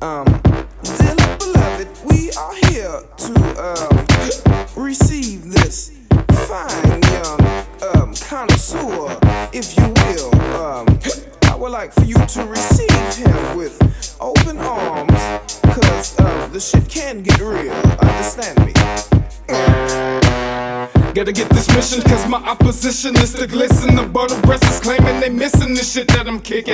Dearly beloved, we are here to receive this fine young connoisseur, if you will. I would like for you to receive him with open arms, cause the shit can get real, understand me? Gotta get this mission, cause my opposition is to glisten. The butter breasts claiming they missing the shit that I'm kicking.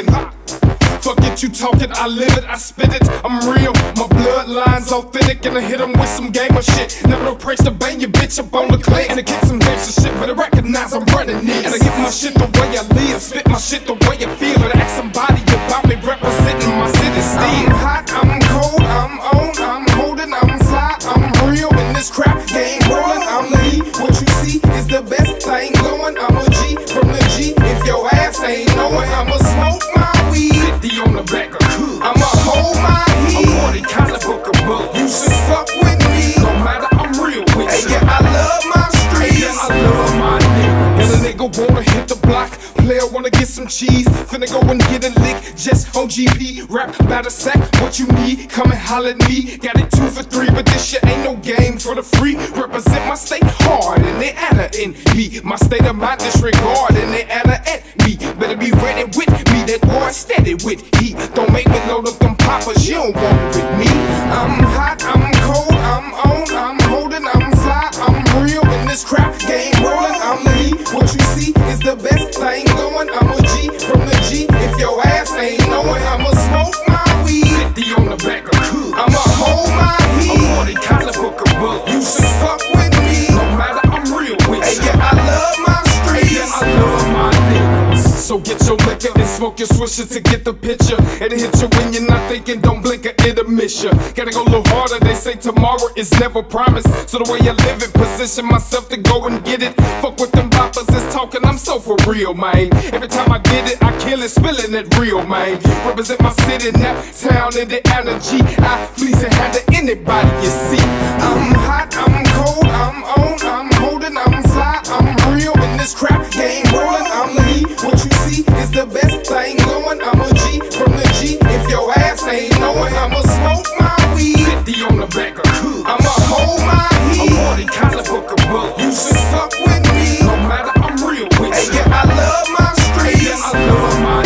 Fuck it, you talking, I live it, I spit it, I'm real. My bloodline's authentic, and I hit them with some gamer shit. Never no praise to bang your bitch up on the clay, and I kick some gangster shit, but I recognize I'm running this. And I get my shit the way I live, spit my shit the way I feel, and I ask somebody about me representing my city still. I'm hot, I'm cold, I'm on, I'm holding, I'm fly, I'm real, in this crap game rolling, I'm Lee. What you see is the best thing going, I'm a G from the G. If your ass ain't knowing, I'ma smoke my weed. 50 on the back of cool. I'ma hold my heat. I'm 40 caliber book. You should fuck with me. No matter, I'm real with you. Yeah, I love my streets. Yeah, I love my niggas. And a nigga wanna hit the block. Player wanna get some cheese. Finna go and get a lick just on GP. Rap by the sack. What you need? Come and holler at me. Got it 2 for 3, but this shit ain't no game for the free. Represent my state hard and they Anna in me. My state of mind disregard and they Anna at me. Better be ready with me. That boy steady with heat. Don't make me load up them poppers. You don't want it with me. I'm hot, I'm cold, I'm on, I'm holding, I'm fly, I'm real in this crap game rolling. I'm Lee. What you see is the best thing going. I'm a G from the G. If your ass ain't knowing, I'ma smoke my weed. 50 on the back of cool. I'ma hold my heat. I'm 40 caliber book. You should fuck with me. No matter, I'm real with you. Yeah, I love my streets. Yeah, I love my niggas. So get your liquor and smoke your swisher to get the picture. It'll hit you when you're not thinking, don't blink or it'll miss you. Gotta go a little harder, they say tomorrow is never promised. So the way I live it, position myself to go and get it. Fuck with them boppers that's talking, I'm so for real, man. Every time I get it, I kill it, spilling it real, man. Represent my city, now town, in the energy. I Fleezy handle anybody you see. I'm hot, I'm cold, I'm on, I'm holding, I'm fly, I'm real in this crap game rolling. I'm Lee. What you see is the best thing going. I'm a G from the G. If your ass ain't knowing, I'ma smoke my weed. 50 on the back of cool. I'ma hold my heat. I'm 40 caliber book. You should fuck with me. No matter, I'm real with you. Yeah, I love my streets. Yeah, I love my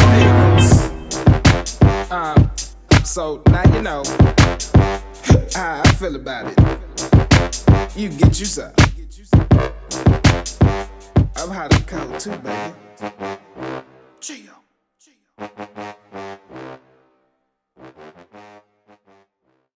niggas. So now you know how I feel about it. You get you some. I'm hot and cold too, baby. Gio.